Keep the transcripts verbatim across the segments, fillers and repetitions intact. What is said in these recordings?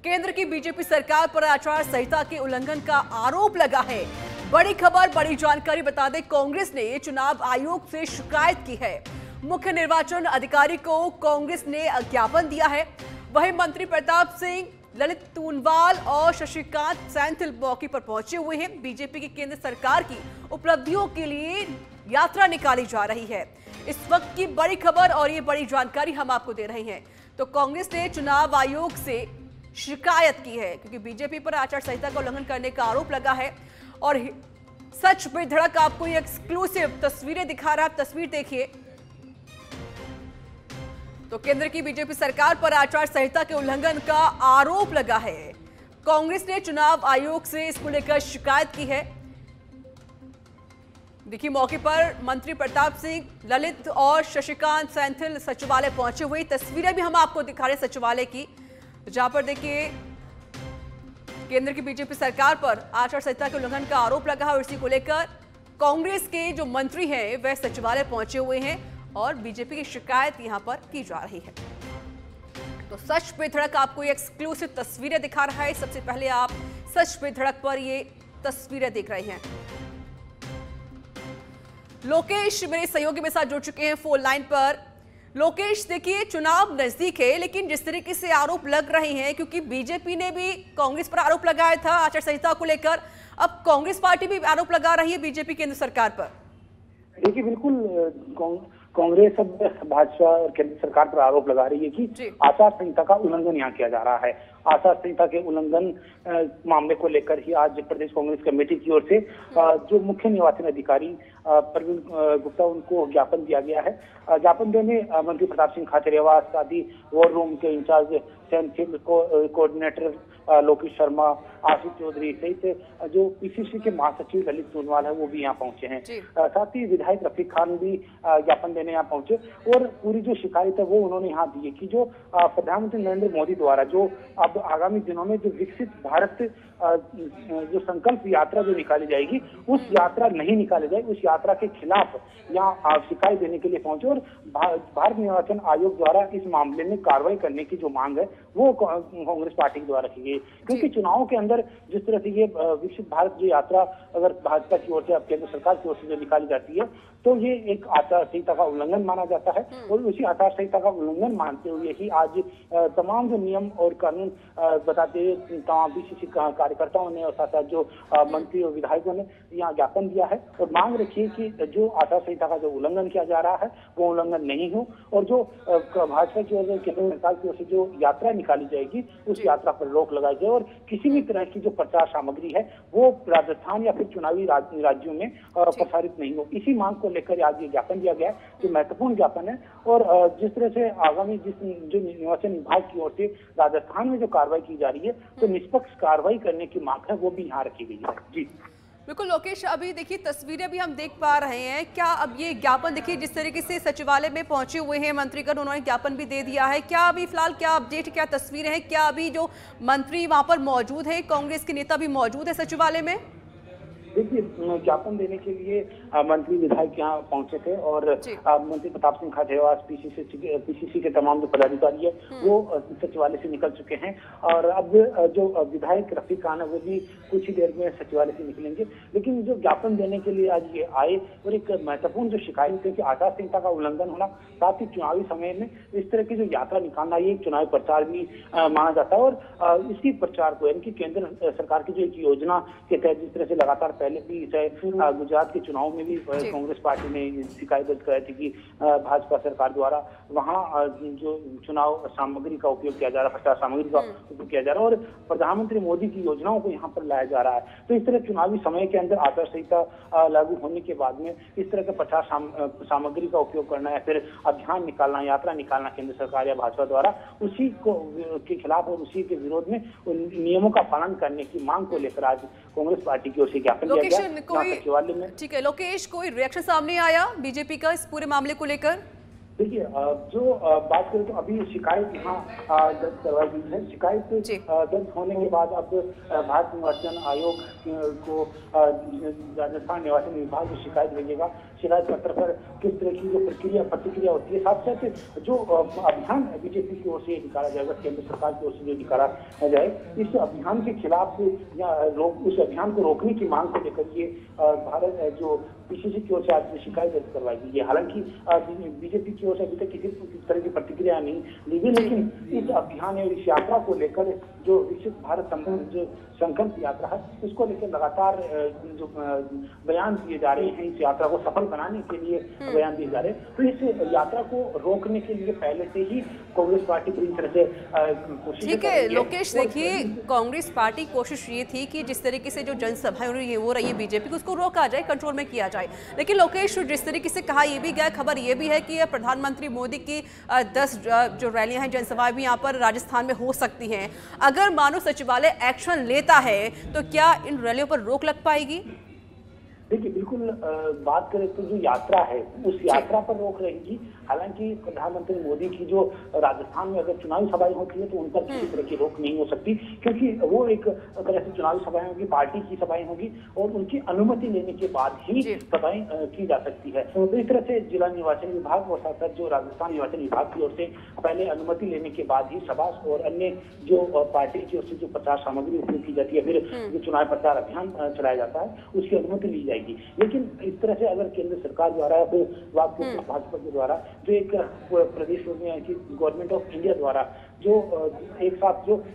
केंद्र की बीजेपी सरकार पर आचार संहिता के उल्लंघन का आरोप लगा है। बड़ी खबर, बड़ी जानकारी बता दें, कांग्रेस ने चुनाव आयोग से शिकायत की है। मुख्य निर्वाचन अधिकारी को कांग्रेस ने ज्ञापन दिया है। वहीं मंत्री प्रताप सिंह, ललित तूनवाल और शशिकांत सैंथिल मौके पर पहुंचे हुए हैं। बीजेपी की केंद्र सरकार की उपलब्धियों के लिए यात्रा निकाली जा रही है। इस वक्त की बड़ी खबर और ये बड़ी जानकारी हम आपको दे रहे हैं। तो कांग्रेस ने चुनाव आयोग से शिकायत की है क्योंकि बीजेपी पर आचार संहिता का उल्लंघन करने का आरोप लगा है। और सच में धड़क आपको ये एक्सक्लूसिव तस्वीरें दिखा रहा है। तस्वीर देखिए। तो केंद्र की बीजेपी सरकार पर आचार संहिता के उल्लंघन का आरोप लगा है। कांग्रेस ने चुनाव आयोग से इसको लेकर शिकायत की है। देखिए, मौके पर मंत्री प्रताप सिंह, ललित और शशिकांत सैंथिल सचिवालय पहुंचे हुए। तस्वीरें भी हम आपको दिखा रहे हैं सचिवालय की, जहां पर देखिए केंद्र की बीजेपी सरकार पर आचार संहिता के उल्लंघन का आरोप लगा है और इसी को लेकर कांग्रेस के जो मंत्री हैं वह सचिवालय पहुंचे हुए हैं और बीजेपी की शिकायत यहां पर की जा रही है। तो सच पे धड़क आपको ये एक्सक्लूसिव तस्वीरें दिखा रहा है। सबसे पहले आप सच पे धड़क पर ये तस्वीरें देख रहे हैं। लोकेश मेरे सहयोगी मेरे साथ जुड़ चुके हैं फोन लाइन पर। लोकेश, देखिए, चुनाव नजदीक है लेकिन जिस तरीके से आरोप लग रहे हैं, क्योंकि बीजेपी ने भी कांग्रेस पर आरोप लगाया था आचार संहिता को लेकर, अब कांग्रेस पार्टी भी आरोप लगा रही है बीजेपी केंद्र सरकार पर। देखिए, बिल्कुल कांग्रेस अब भाजपा और केंद्र सरकार पर आरोप लगा रही है कि आचार संहिता का उल्लंघन यहाँ किया जा रहा है। आचार संहिता के उल्लंघन मामले को लेकर ही आज प्रदेश कांग्रेस कमेटी की ओर से जो मुख्य निर्वाचन अधिकारी प्रवीण गुप्ता, उनको ज्ञापन दिया गया है। ज्ञापन देने मंत्री प्रताप सिंह खाचरियावास आदि वॉर रूम के इंचार्ज सैंथिल, कोऑर्डिनेटर लोकेश शर्मा, आशीष चौधरी सहित जो पीसीसी के महासचिव ललित तूनवाल है वो भी यहाँ पहुंचे हैं। साथ ही विधायक रफीक खान भी ज्ञापन देने यहाँ पहुंचे और पूरी जो शिकायत है वो उन्होंने यहाँ दी है कि जो प्रधानमंत्री नरेंद्र मोदी द्वारा जो अब आगामी दिनों में जो विकसित भारत जो संकल्प यात्रा जो निकाली जाएगी, उस यात्रा नहीं निकाली जाएगी, उस यात्रा के खिलाफ यहाँ शिकायत देने के लिए पहुंचे और भारत निर्वाचन आयोग द्वारा इस मामले में कार्रवाई करने की जो मांग है वो कांग्रेस पार्टी के द्वारा रखी गई। क्योंकि चुनावों के अंदर जिस तरह से ये विकसित भारत जो यात्रा अगर भाजपा की ओर से, अब केंद्र सरकार की ओर से जो निकाली जाती है, तो ये एक आचार संहिता का उल्लंघन माना जाता है। और उसी आचार संहिता का उल्लंघन मानते हुए ही आज तमाम जो नियम और कानून बताते हुए तमाम बीसीसी कार्यकर्ताओं ने और साथ साथ जो मंत्री और विधायकों ने यहाँ ज्ञापन दिया है और मांग रखी है कि जो आचार संहिता का जो उल्लंघन किया जा रहा है वो उल्लंघन नहीं हो और जो भाजपा की ओर से, केंद्र सरकार की ओर से जो यात्रा निकाली जाएगी उस यात्रा पर रोक लगाई जाए और किसी भी तरह की जो प्रचार सामग्री है वो राजस्थान या फिर चुनावी राज्यों में प्रसारित नहीं हो। इसी मांग को लेकर आज ये ज्ञापन दिया गया है, जो महत्वपूर्ण ज्ञापन है। और जिस तरह से आगामी जिस जो निर्वाचन विभाग की ओर से राजस्थान में जो कार्रवाई की जा रही है, तो निष्पक्ष कार्रवाई करने की मांग है वो भी यहाँ रखी गई है। जी बिल्कुल लोकेश, अभी देखिए तस्वीरें भी हम देख पा रहे हैं। क्या अब ये ज्ञापन, देखिए जिस तरीके से सचिवालय में पहुंचे हुए हैं मंत्रीगण, उन्होंने ज्ञापन भी दे दिया है, क्या अभी फिलहाल क्या अपडेट, क्या तस्वीरें हैं? क्या अभी जो मंत्री वहां पर मौजूद है, कांग्रेस के नेता भी मौजूद है सचिवालय में? देखिए, ज्ञापन देने के लिए मंत्री विधायक यहाँ पहुंचे थे और मंत्री प्रताप सिंह खाचरियावास, पीसीसी पीसीसी के तमाम जो पदाधिकारी है वो सचिवालय से निकल चुके हैं और अब जो विधायक रफीक खान है वो भी कुछ ही देर में सचिवालय से निकलेंगे। लेकिन जो ज्ञापन देने के लिए आज ये आए और एक महत्वपूर्ण जो शिकायत है कि आचार संहिता का उल्लंघन होना, साथ ही चुनावी समय में इस तरह की जो यात्रा निकालना, ये चुनावी प्रचार भी माना जाता है। और इसी प्रचार को, यानी कि केंद्र सरकार की जो एक योजना के तहत जिस तरह से लगातार पहले भी चाहे गुजरात के चुनाव में भी कांग्रेस पार्टी ने शिकायत दर्ज कराई थी कि भाजपा सरकार द्वारा वहां जो चुनाव सामग्री का उपयोग किया जा रहा है, प्रचार सामग्री का उपयोग किया जा रहा है और प्रधानमंत्री मोदी की योजनाओं को यहाँ पर लाया जा रहा है। तो इस तरह चुनावी समय के अंदर आचार संहिता लागू होने के बाद में इस तरह के प्रचार सामग्री का उपयोग करना या फिर अभियान निकालना, यात्रा निकालना केंद्र सरकार या भाजपा द्वारा, उसी को के खिलाफ और उसी के विरोध में नियमों का पालन करने की मांग को लेकर आज कांग्रेस पार्टी की ओर से ज्ञापन दिया गया सचिवालय में। ठीक है लोकेश, कोई रिएक्शन सामने आया बीजेपी का इस पूरे मामले को लेकर? देखिए, जो बात करें तो अभी शिकायत यहाँ दर्ज करवाई गई है। शिकायत दर्ज होने के बाद अब भारत निर्वाचन आयोग को राजस्थान निर्वाचन विभाग को शिकायत भेजेगा। शिकायत पत्र पर किस तरह की जो प्रक्रिया प्रतिक्रिया होती है, साथ साथ जो अभियान बीजेपी की ओर से निकाला जाएगा, केंद्र सरकार की ओर से जो निकाला जाए, इस अभियान के खिलाफ या उस अभियान को रोकने की मांग को लेकर ये भारत जो पीसीसी की ओर से आज शिकायत दर्ज करवाई गई है। हालांकि बीजेपी की ओर से अभी तक किसी तरह की प्रतिक्रिया नहीं ली गई, लेकिन इस अभियान और इस यात्रा को लेकर जो विकसित भारत जो संकल्प यात्रा है, उसको लेकर लगातार जो बयान दिए जा रहे हैं, इस यात्रा को सफल बनाने के लिए बयान दिए जा रहे हैं। तो इस यात्रा को रोकने के लिए पहले से ही कांग्रेस पार्टी पूरी तरह से कोशिश ठीक है लोकेश, देखिए कांग्रेस पार्टी कोशिश ये थी कि जिस तरीके से जो जनसभाएं हो रही है बीजेपी को, उसको रोका जाए, कंट्रोल में किया जाए। लेकिन लोकेश, जिस तरीके से कहा ये भी गया, खबर ये भी है कि प्रधानमंत्री मोदी की दस जो रैलियां हैं, जनसभाएं भी यहाँ पर राजस्थान में हो सकती हैं। अगर मानो सचिवालय एक्शन लेता है तो क्या इन रैलियों पर रोक लग पाएगी? देखिए, बिल्कुल बात करें तो जो यात्रा है उस यात्रा पर रोक रहेगी। हालांकि प्रधानमंत्री मोदी की जो राजस्थान में अगर चुनावी सभाएं होती है तो उन पर किसी तरह की रोक नहीं हो सकती, क्योंकि वो एक तरह से चुनावी सभाएं होगी, पार्टी की सभाएं होगी और उनकी अनुमति लेने के बाद ही सभाएं की जा सकती है। तो इस तरह से जिला निर्वाचन विभाग और साथ साथ जो राजस्थान निर्वाचन विभाग की ओर से पहले अनुमति लेने के बाद ही सभा और अन्य जो पार्टी की ओर से जो प्रचार सामग्री उपयोग की जाती है, फिर जो चुनाव प्रचार अभियान चलाया जाता है, उसकी अनुमति ली जाएगी। लेकिन इस तरह से अगर केंद्र सरकार द्वारा या फिर भाजपा के द्वारा जो एक प्रदेश में गवर्नमेंट ऑफ इंडिया द्वारा जो एक साथ जो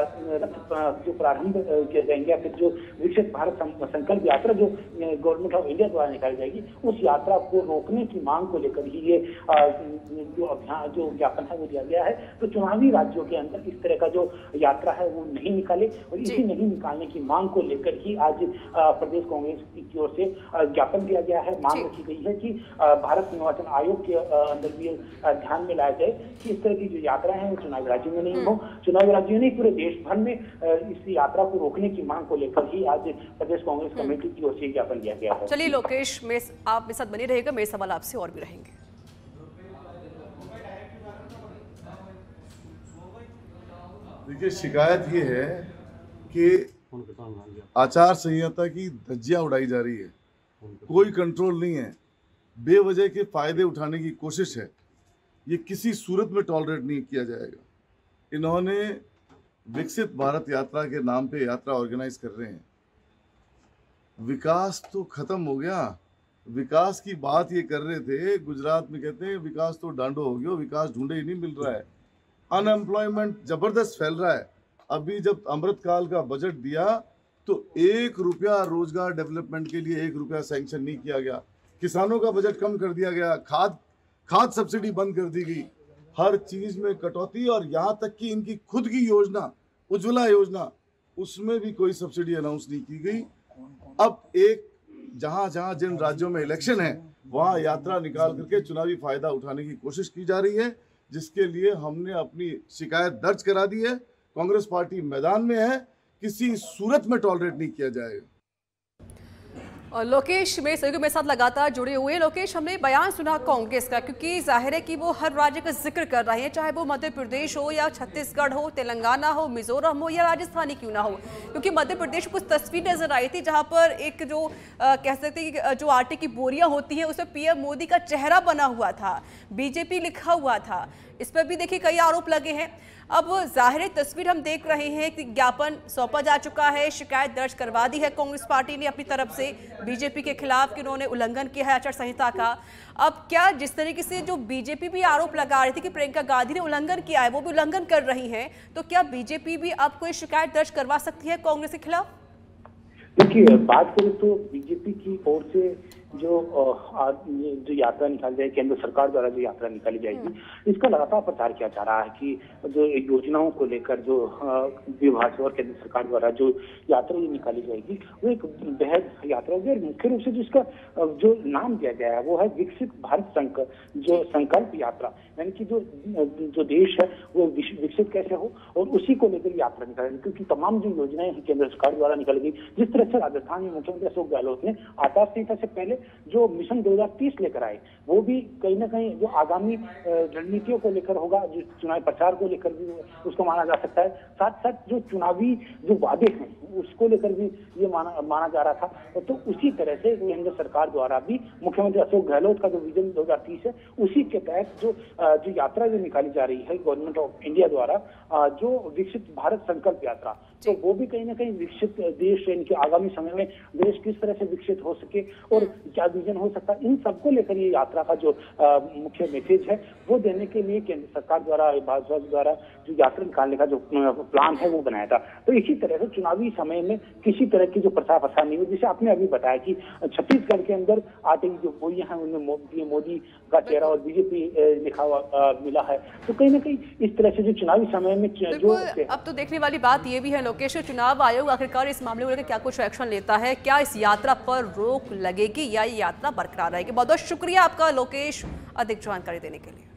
जो प्रारंभ किए जाएंगे या फिर जो विकसित भारत संकल्प यात्रा जो गवर्नमेंट ऑफ इंडिया द्वारा निकाली जाएगी, उस यात्रा को रोकने की मांग को लेकर ही ये जो अभियान जो ज्ञापन है वो दिया गया है। तो चुनावी राज्यों के अंदर इस तरह का जो यात्रा है वो नहीं निकाले और इसी नहीं निकालने की मांग को लेकर ही आज प्रदेश कांग्रेस की ओर से ज्ञापन दिया गया है। मांग रखी गई है कि भारत निर्वाचन आयोग के अंदर भी ध्यान में लाया जाए कि इस तरह की जो यात्रा है वो चुनावी राज्यों में नहीं हो, चुनावी राज्यों नहीं पूरे देश भर में इस यात्रा को रोकने की मांग को लेकर ही आज प्रदेश कांग्रेस कमेटी की ओर से ज्ञापन दिया गया है। चलिए लोकेश, में आप मेरे साथ बने रहेगा, मेरे सवाल आपसे और भी रहेंगे। देखिए, शिकायत ये है कि आचार संहिता की धज्जियां उड़ाई जा रही है, कोई कंट्रोल नहीं है, बेवजह के फायदे उठाने की कोशिश है। ये किसी सूरत में टॉलरेट नहीं किया जाएगा। इन्होंने विकसित भारत यात्रा के नाम पे यात्रा ऑर्गेनाइज कर रहे हैं। विकास तो खत्म हो गया, विकास की बात ये कर रहे थे, गुजरात में कहते हैं विकास तो डांडो हो गया, विकास ढूंढे ही नहीं मिल रहा है। अनएम्प्लॉयमेंट जबरदस्त फैल रहा है। अभी जब अमृतकाल का बजट दिया तो एक रुपया रोजगार डेवलपमेंट के लिए एक रुपया सैंक्शन नहीं किया गया। किसानों का बजट कम कर दिया गया, खाद खाद सब्सिडी बंद कर दी गई, हर चीज में कटौती, और यहाँ तक कि इनकी खुद की योजना उज्ज्वला योजना उसमें भी कोई सब्सिडी अनाउंस नहीं की गई। अब एक जहां जहां जिन राज्यों में इलेक्शन है वहां यात्रा निकाल करके चुनावी फायदा उठाने की कोशिश की जा रही है, जिसके लिए हमने अपनी शिकायत दर्ज करा दी है। कांग्रेस पार्टी मैदान में है, किसी सूरत में टॉलरेट नहीं किया जाएगा। और लोकेश मेरे सहयोगी मेरे साथ लगातार जुड़े हुए। लोकेश, हमने बयान सुना कांग्रेस का, क्योंकि जाहिर है कि वो हर राज्य का जिक्र कर रहे हैं, चाहे वो मध्य प्रदेश हो या छत्तीसगढ़ हो, तेलंगाना हो, मिजोरम हो या राजस्थान ही क्यों ना हो। क्योंकि मध्य प्रदेश में कुछ तस्वीर नजर आई थी जहां पर एक जो आ, कह सकते हैं जो आटे की बोरियां होती हैं उसमें पीएम मोदी का चेहरा बना हुआ था, बीजेपी लिखा हुआ था। इस पर भी देखिए कई आरोप लगे हैं। अब जाहिर तस्वीर हम देख रहे हैं कि ज्ञापन सौंपा जा चुका है, शिकायत दर्ज करवा दी है कांग्रेस पार्टी ने अपनी तरफ से बीजेपी के खिलाफ कि उन्होंने उल्लंघन किया है आचार संहिता का। अब क्या जिस तरीके से जो बीजेपी भी आरोप लगा रही थी कि प्रियंका गांधी ने उल्लंघन किया है, वो भी उल्लंघन कर रही हैं, तो क्या बीजेपी भी अब कोई शिकायत दर्ज करवा सकती है कांग्रेस के खिलाफ? देखिए, बात करें तो बीजेपी की ओर से जो जो यात्रा निकाली जाएगी, केंद्र सरकार द्वारा जो यात्रा निकाली जाएगी, इसका लगातार प्रचार किया जा रहा है कि जो योजनाओं को लेकर जो विभाग और केंद्र सरकार द्वारा जो यात्रा निकाली जाएगी वो एक बेहद यात्रा होगी। और मुख्य रूप से जिसका जो नाम दिया गया है वो है विकसित भारत संकल्प जो संकल्प यात्रा, यानी कि जो जो देश है वो विकसित कैसे हो और उसी को लेकर यात्रा निकालेगी। क्योंकि तमाम जो योजनाएं केंद्र सरकार द्वारा निकाली गई, जिस तरह से राजस्थान में मुख्यमंत्री अशोक गहलोत ने आचार संहिता से पहले जो मिशन दो हज़ार तीस लेकर आए, वो भी कहीं ना कहीं जो आगामी रणनीतियों को लेकर होगा, जो चुनावी प्रचार को लेकर भी उसको माना जा सकता है। साथ साथ जो चुनावी जो वादे हैं उसको लेकर भी ये माना माना जा रहा था। तो उसी तरह से केंद्र सरकार द्वारा भी मुख्यमंत्री अशोक गहलोत का जो विजन दो हजार तीस है उसी के तहत जो जो यात्रा जो निकाली जा रही है गवर्नमेंट ऑफ इंडिया द्वारा, जो विकसित भारत संकल्प यात्रा, तो वो भी कहीं ना कहीं विकसित देश इनके आगामी समय में देश किस तरह से विकसित हो सके और क्या विजन हो सकता है, इन सबको लेकर ये यात्रा का जो आ, मुख्य मैसेज है वो देने के लिए केंद्र सरकार द्वारा भाजपा द्वारा जो यात्रा निकालने का जो प्लान है वो बनाया था। तो इसी तरह से चुनावी समय में किसी तरह की जो प्रचार प्रसार नहीं हुई, जैसे आपने अभी बताया कि छत्तीसगढ़ के अंदर आते ही जो बोलियां हैं उनमें मोदी मोदी का चेहरा और बीजेपी लिखा हुआ मिला है। तो कहीं ना कहीं इस तरह से जो चुनावी समय में जो अब तो देखने वाली बात ये भी है लोकेश, चुनाव आयोग आखिरकार इस मामले को लेकर क्या कुछ एक्शन लेता है, क्या इस यात्रा पर रोक लगेगी या ये यात्रा बरकरार रहेगी। बहुत बहुत शुक्रिया आपका लोकेश अधिक जानकारी देने के लिए।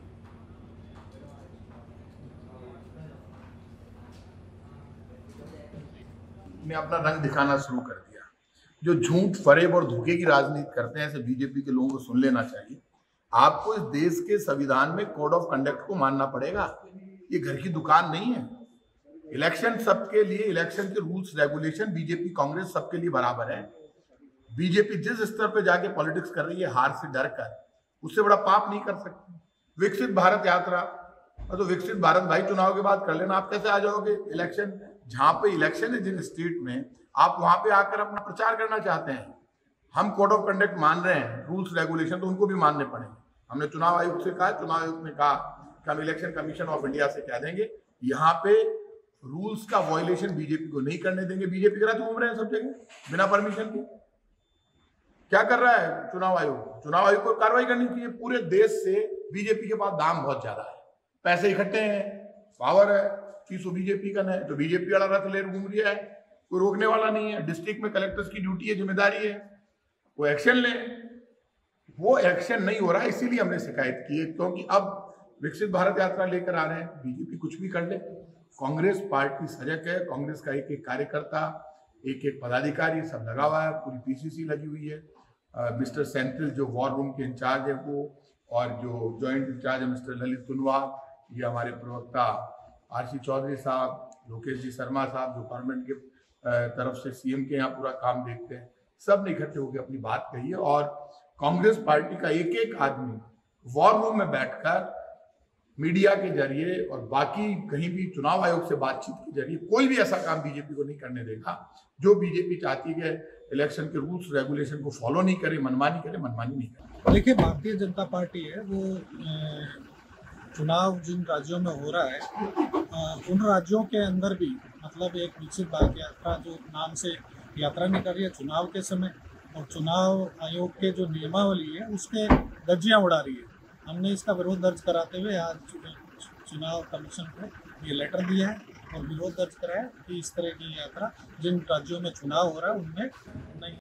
ने अपना रंग दिखाना शुरू कर दिया। जो झूठ फरेब और धोखे की राजनीति करते हैं ऐसे बीजेपी के लोगों को सुन लेना चाहिए। आपको इस देश के संविधान में कोड ऑफ कंडक्ट को मानना पड़ेगा। ये घर की दुकान नहीं है। इलेक्शन सबके लिए, इलेक्शन के रूल्स रेगुलेशन बीजेपी कांग्रेस सबके लिए बराबर है। बीजेपी जिस स्तर पे जाके पॉलिटिक्स कर रही है हार से डर कर, उससे बड़ा पाप नहीं कर सकती। विकसित भारत यात्रा, तो विकसित भारत भाई चुनाव के बाद कर लेना। आप कैसे आ जाओगे इलेक्शन, जहां पे इलेक्शन है जिन स्टेट में, आप वहां पे आकर अपना प्रचार करना चाहते हैं। हम कोड ऑफ कंडक्ट मान रहे हैं, रूल्स रेगुलेशन तो उनको भी मानने पड़ेंगे। हमने चुनाव आयोग से कहा, चुनाव आयोग ने कहा कि हम इलेक्शन कमीशन ऑफ इंडिया से कह देंगे यहाँ पे रूल्स का वायलेशन बीजेपी को नहीं करने देंगे। बीजेपी के साथ घूम रहे हैं सब जगह बिना परमिशन के। क्या कर रहा है चुनाव आयोग? चुनाव आयोग को कार्रवाई करनी चाहिए। पूरे देश से बीजेपी के पास दाम बहुत ज्यादा है, पैसे इकट्ठे हैं, पावर है, किसो बीजेपी का है, तो बीजेपी वाला रथ ले घूम रहा है, कोई रोकने वाला नहीं है। डिस्ट्रिक्ट में कलेक्टर्स की ड्यूटी है, जिम्मेदारी है, वो एक्शन ले। वो एक्शन नहीं हो रहा, इसीलिए हमने शिकायत की है, क्योंकि अब विकसित भारत यात्रा लेकर आ रहे हैं। बीजेपी कुछ भी कर ले, कांग्रेस पार्टी सजग है। कांग्रेस का एक एक कार्यकर्ता, एक एक पदाधिकारी सब लगा हुआ है, पूरी पीसीसी लगी हुई है। मिस्टर सेंथिल जो वॉर रूम के इंचार्ज है वो, और जो जॉइंट इंचार्ज है मिस्टर ललित कुनवार, ये हमारे प्रवक्ता आरसी चौधरी साहब, लोकेश जी शर्मा साहब जो गवर्नमेंट के तरफ से सीएम के यहाँ पूरा काम देखते हैं, सब ने इकट्ठे होकर अपनी बात कही है। और कांग्रेस पार्टी का एक एक आदमी वॉर रूम में बैठकर मीडिया के जरिए और बाकी कहीं भी चुनाव आयोग से बातचीत के जरिए कोई भी ऐसा काम बीजेपी को नहीं करने देगा। जो बीजेपी चाहती है इलेक्शन के रूल्स रेगुलेशन को फॉलो नहीं करे, मनमानी करे, मनमानी नहीं करे। देखिए, भारतीय जनता पार्टी है वो चुनाव जिन राज्यों में हो रहा है उन राज्यों के अंदर भी मतलब एक विकसित भारत यात्रा जो नाम से यात्रा निकल रही है चुनाव के समय, और चुनाव आयोग के जो नियमावली है उसके धज्जियां उड़ा रही है। हमने इसका विरोध दर्ज कराते हुए आज चुनाव कमीशन को ये लेटर दिया है और विरोध दर्ज कराया कि इस तरह की यात्रा जिन राज्यों में चुनाव हो रहा है उनमें नहीं